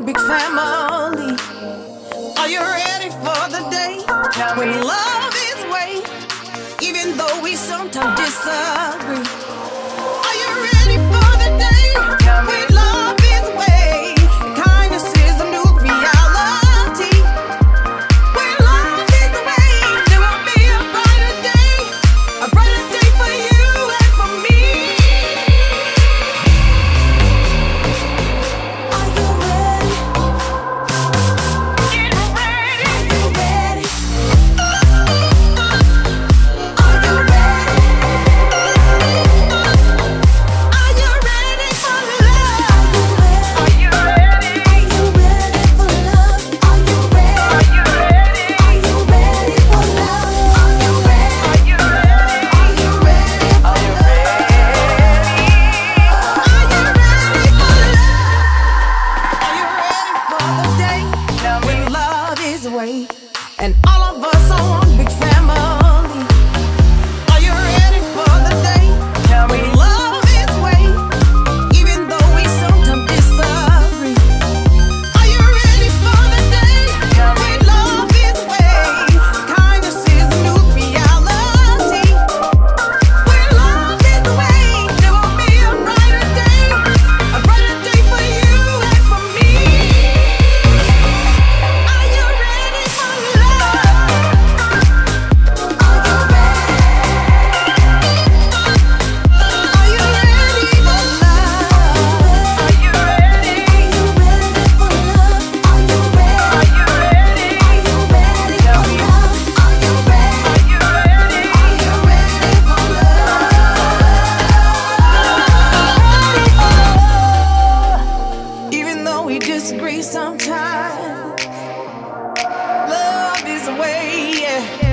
big family. Are you ready for the day when love is way, even though we sometimes disagree? Are you ready for the day when love is way, kindness is a new reality? When love is way, there will be a brighter day for you and for me. Are you ready? Get ready. Are you ready? Are you ready? Are you ready for love? Are you ready? Are you ready for love? Are you ready? Are you ready? Are you ready for love? Are you ready? Are you ready? Are you ready for love? Are you ready for love? Are you ready for the day when love is away and all of us are one big family? Are you ready for the day when love is way, even though we sometimes disagree? Are you ready for the day when love is way, kindness is a new reality? When love is way, there will be a brighter day for you and for me. Are you ready for love? Are you ready? Are you ready for love? Are you ready? Are you ready for love? Are you ready? Are you ready? Are you ready for love? Are you ready? Are you ready? Are you ready for love? Even though we disagree sometimes, love is the way, yeah.